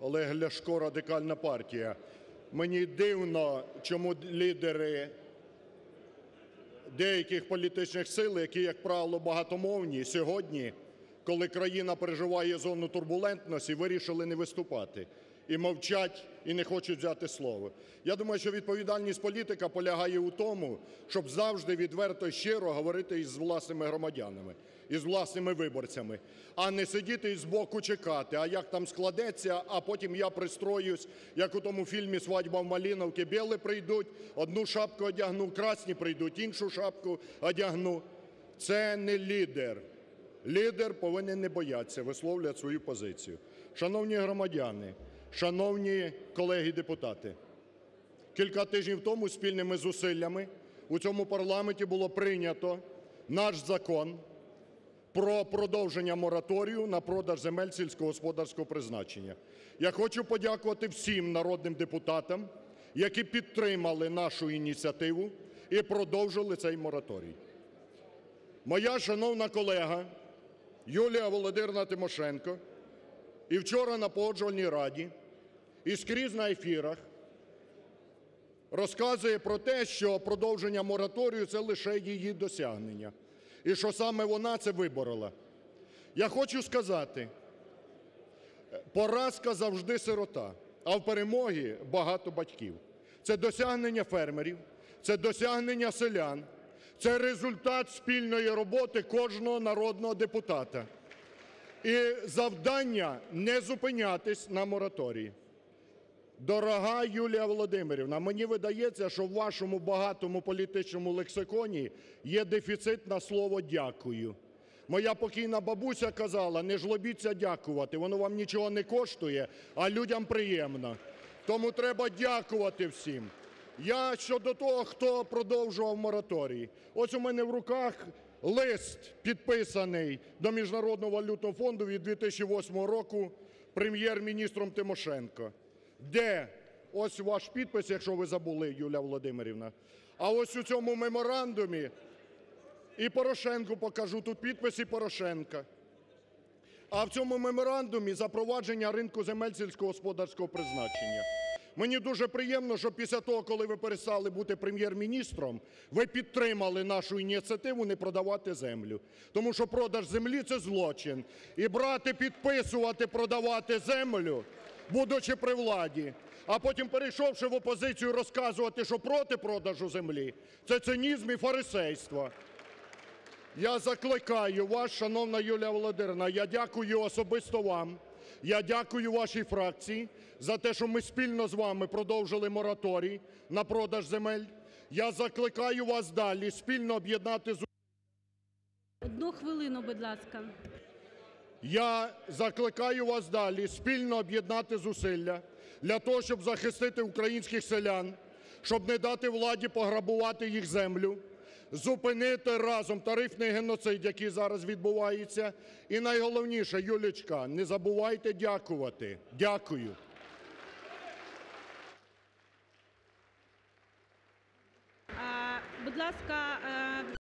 Олег Ляшко, Радикальна партія. Мені дивно, чому лідери деяких політичних сил, які, як правило, багатомовні, сьогодні, коли країна переживає зону турбулентності, вирішили не виступати і мовчать, і не хочуть взяти слово. Я думаю, що відповідальність політика полягає у тому, щоб завжди відверто і щиро говорити із власними громадянами, із власними виборцями, а не сидіти і збоку чекати, а як там складеться, а потім я пристроюсь, як у тому фільмі "Свадьба в Малиновке", білі прийдуть, одну шапку одягну, красні прийдуть, іншу шапку одягну. Це не лідер. Лідер повинен не боятися висловлювати свою позицію. Шановні громадяни, шановні колеги-депутати, кілька тижнів тому спільними зусиллями у цьому парламенті було прийнято наш Закон про продовження мораторію на продаж земель сільськогосподарського призначення. Я хочу подякувати всім народним депутатам, які підтримали нашу ініціативу і продовжили цей мораторій. Моя шановна колега Юлія Володимирівна Тимошенко і вчора на Погоджувальній раді, і скрізь на ефірах розказує про те, що продовження мораторію – це лише її досягнення, і що саме вона це виборола. Я хочу сказати, поразка завжди сирота, а в перемогі багато батьків. Це досягнення фермерів, це досягнення селян, це результат спільної роботи кожного народного депутата. І завдання – не зупинятись на мораторії. Дорога Юлія Володимирівна, мені видається, що в вашому багатому політичному лексиконі є дефіцит на слово "дякую". Моя покійна бабуся казала: не жлобіться дякувати, воно вам нічого не коштує, а людям приємно. Тому треба дякувати всім. Я щодо того, хто продовжував мораторій. Ось у мене в руках лист, підписаний до Міжнародного валютного фонду від 2008 року Прем'єр-міністром Тимошенко. Де? Ось ваш підпис, якщо ви забули, Юлія Володимирівна. А ось у цьому меморандумі і Порошенку покажу, тут підпис і Порошенка. А в цьому меморандумі запровадження ринку земель сільськогосподарського призначення. Мені дуже приємно, що після того, коли ви перестали бути Прем'єр-міністром, ви підтримали нашу ініціативу не продавати землю. Тому що продаж землі – це злочин. І брати, підписувати, продавати землю, будучи при владі, а потім, перейшовши в опозицію, розказувати, що проти продажу землі – це цинізм і фарисейство. Я закликаю вас, шановна Юлія Володимирівна, я дякую особисто вам, я дякую вашій фракції за те, що ми спільно з вами продовжили мораторій на продаж земель. Я закликаю вас далі спільно об'єднати... Одну хвилину, будь ласка. Я закликаю вас далі спільно об'єднати зусилля для того, щоб захистити українських селян, щоб не дати владі пограбувати їх землю, зупинити разом тарифний геноцид, який зараз відбувається. І найголовніше, Юлічка, не забувайте дякувати. Дякую. Будь ласка,